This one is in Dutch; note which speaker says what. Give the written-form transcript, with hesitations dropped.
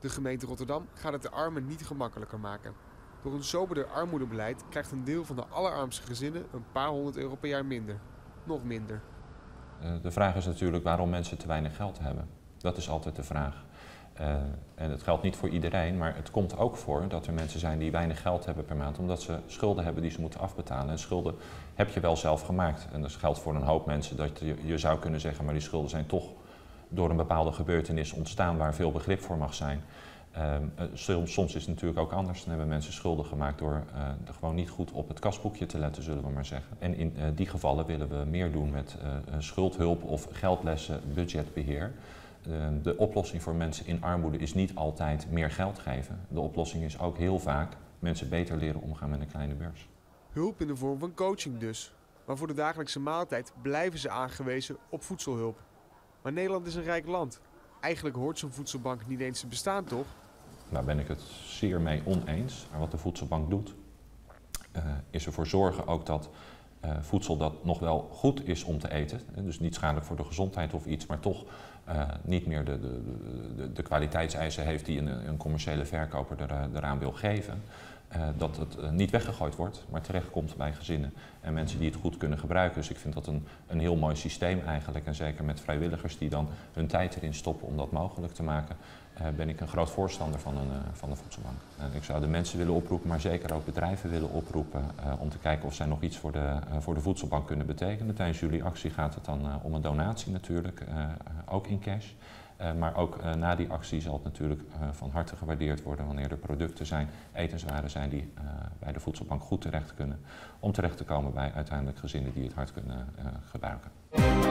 Speaker 1: De gemeente Rotterdam gaat het de armen niet gemakkelijker maken. Door een soberder armoedebeleid krijgt een deel van de allerarmste gezinnen een paar €100 per jaar minder. Nog minder.
Speaker 2: De vraag is natuurlijk waarom mensen te weinig geld hebben. Dat is altijd de vraag. En het geldt niet voor iedereen, maar het komt ook voor dat er mensen zijn die weinig geld hebben per maand, omdat ze schulden hebben die ze moeten afbetalen. En schulden heb je wel zelf gemaakt. En dat geldt voor een hoop mensen dat je zou kunnen zeggen, maar die schulden zijn toch door een bepaalde gebeurtenis ontstaan waar veel begrip voor mag zijn. Soms is het natuurlijk ook anders. Dan hebben mensen schulden gemaakt door gewoon niet goed op het kasboekje te letten, zullen we maar zeggen. En in die gevallen willen we meer doen met schuldhulp of geldlessen, budgetbeheer. De oplossing voor mensen in armoede is niet altijd meer geld geven. De oplossing is ook heel vaak mensen beter leren omgaan met een kleine beurs.
Speaker 1: Hulp in de vorm van coaching dus. Maar voor de dagelijkse maaltijd blijven ze aangewezen op voedselhulp. Maar Nederland is een rijk land. Eigenlijk hoort zo'n voedselbank niet eens te bestaan, toch?
Speaker 2: Daar ben ik het zeer mee oneens. Maar wat de voedselbank doet, is ervoor zorgen ook dat voedsel dat nog wel goed is om te eten, dus niet schadelijk voor de gezondheid of iets, maar toch niet meer de kwaliteitseisen heeft die een commerciële verkoper eraan wil geven. Dat het niet weggegooid wordt, maar terechtkomt bij gezinnen en mensen die het goed kunnen gebruiken. Dus ik vind dat een heel mooi systeem eigenlijk. En zeker met vrijwilligers die dan hun tijd erin stoppen om dat mogelijk te maken, ben ik een groot voorstander van de voedselbank. Ik zou de mensen willen oproepen, maar zeker ook bedrijven willen oproepen om te kijken of zij nog iets voor de voedselbank kunnen betekenen. Tijdens jullie actie gaat het dan om een donatie natuurlijk, ook in cash. Maar ook na die actie zal het natuurlijk van harte gewaardeerd worden wanneer er producten zijn, etenswaren zijn die bij de voedselbank goed terecht kunnen. Om terecht te komen bij uiteindelijk gezinnen die het hard kunnen gebruiken.